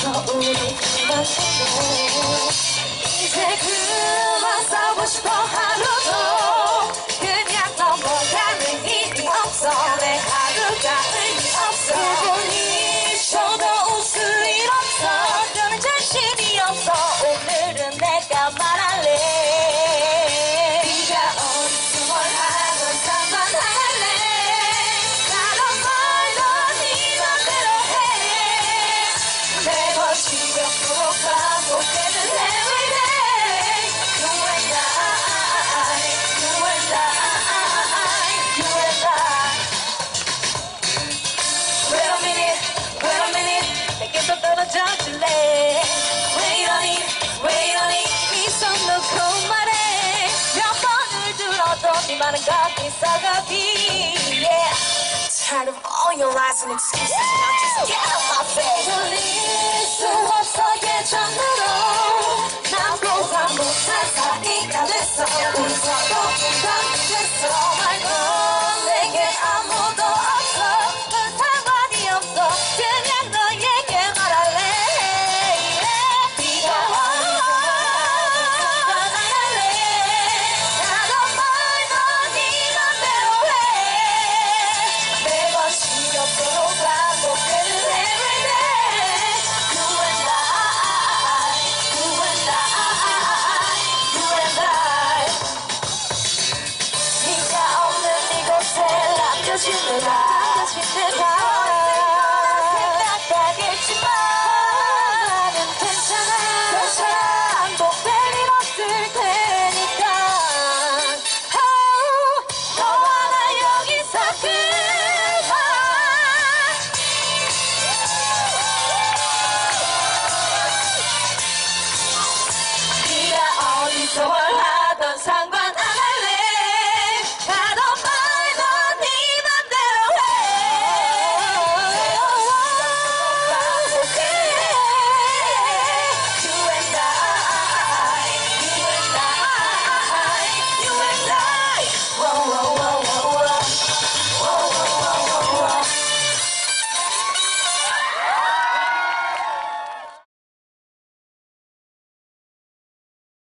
없어 우리 그만두고 이제 그만 싸우고 싶어 하루도 그냥 넘어가는 일이 없어 내 하루가 의미 없어 두분이 쉬어도 웃을 일 없어 너는 자신이 없어 오늘은 내가 말할래 네가 어디서 뭘 하건 상관할래 나랑 말도 네 맘대로 해 매번 지겹도록 반복되는 everyday You and I, you and I, you and I Wait a minute 내게서 떨어져 줄래 Wait on it 이손 놓고 말해 몇 번을 들어도 네 말은 거기서 거기 Yeah Tired of all your lies and excuses Now just get out my face 돌릴 수 없어 예전으로 난 보다 못한 사이가 됐어 우리 서로 공감이 됐어